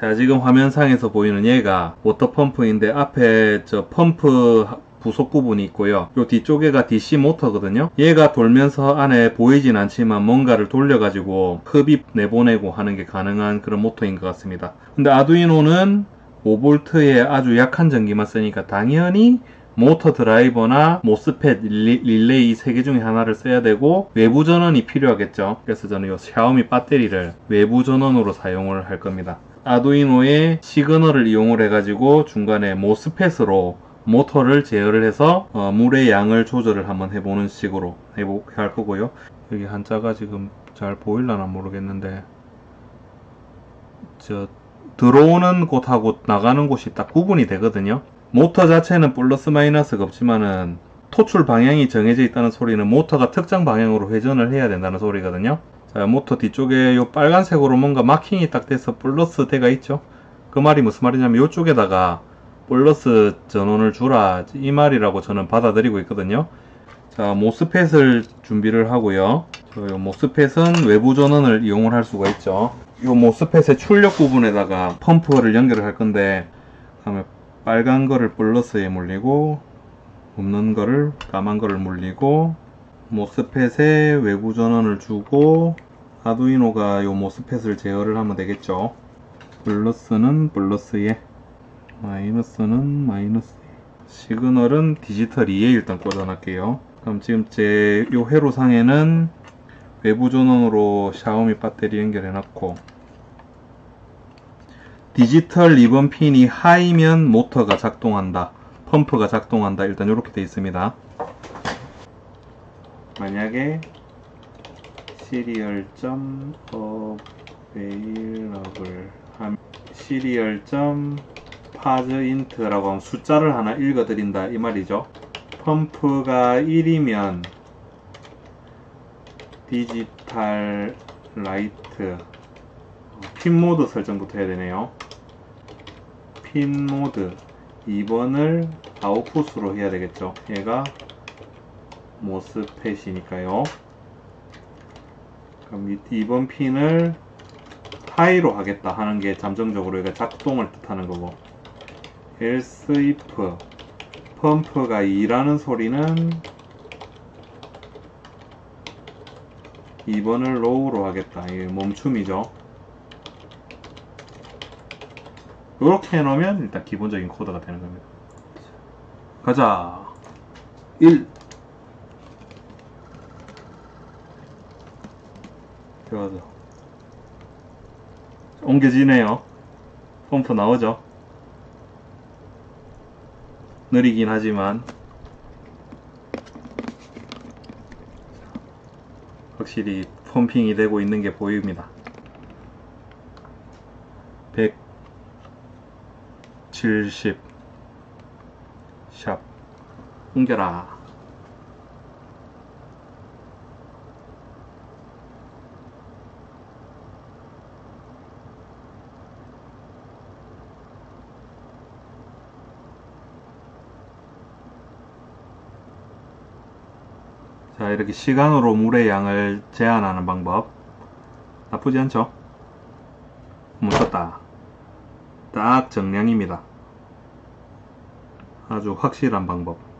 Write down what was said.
자, 지금 화면상에서 보이는 얘가 워터펌프인데 앞에 저 펌프 부속 부분이 있고요. 요 뒤쪽에가 DC 모터거든요. 얘가 돌면서 안에 보이진 않지만 뭔가를 돌려가지고 흡입 내보내고 하는 게 가능한 그런 모터인 것 같습니다. 근데 아두이노는 5V의 아주 약한 전기만 쓰니까 당연히 모터 드라이버나 모스펫, 릴레이 이 세 개 중에 하나를 써야 되고 외부 전원이 필요하겠죠. 그래서 저는 이 샤오미 배터리를 외부 전원으로 사용을 할 겁니다. 아두이노의 시그널을 이용을 해가지고 중간에 모스펫으로 모터를 제어를 해서 물의 양을 조절을 한번 해보는 식으로 할 거고요. 여기 한자가 지금 잘 보일라나 모르겠는데 저 들어오는 곳하고 나가는 곳이 딱 구분이 되거든요. 모터 자체는 플러스 마이너스가 없지만은 토출 방향이 정해져 있다는 소리는 모터가 특정 방향으로 회전을 해야 된다는 소리거든요. 자, 모터 뒤쪽에 요 빨간색으로 뭔가 마킹이 딱 돼서 플러스 대가 있죠. 그 말이 무슨 말이냐면 이쪽에다가 플러스 전원을 주라 이 말이라고 저는 받아들이고 있거든요. 자, 모스펫을 준비를 하고요. 요 모스펫은 외부 전원을 이용을 할 수가 있죠. 요 모스펫의 출력 부분에다가 펌프를 연결을 할 건데 그다음에 빨간 거를 플러스에 물리고 없는 거를 까만 거를 물리고 모스펫에 외부 전원을 주고 아두이노가 요 모스펫을 제어를 하면 되겠죠. 플러스는 플러스에 마이너스는 마이너스에 시그널은 디지털 2에 일단 꽂아놨게요. 그럼 지금 제 요 회로상에는 외부 전원으로 샤오미 배터리 연결해놨고 디지털 리본 핀이 하이면 모터가 작동한다, 펌프가 작동한다, 일단 이렇게 되어 있습니다. 만약에 시리얼.available 하면 시리얼.파즈인트라고 하면 숫자를 하나 읽어드린다 이 말이죠. 펌프가 1이면 디지털 라이트 핀 모드 설정부터 해야 되네요. 핀 모드 2번을 아웃풋으로 해야 되겠죠. 얘가 모스펫이니까요. 그럼 2번 핀을 하이로 하겠다 하는 게 잠정적으로 얘가 작동을 뜻하는 거고, else if 펌프가 2라는 소리는 2번을 로우로 하겠다. 이게 멈춤이죠. 이렇게 해놓으면 일단 기본적인 코드가 되는 겁니다. 가자. 1 좋아서 옮겨지네요. 펌프 나오죠. 느리긴 하지만 확실히 펌핑이 되고 있는 게 보입니다. 170 샵 옮겨라. 자, 이렇게 시간으로 물의 양을 제한하는 방법 나쁘지 않죠? 멈췄다. 딱 정량입니다. 아주 확실한 방법.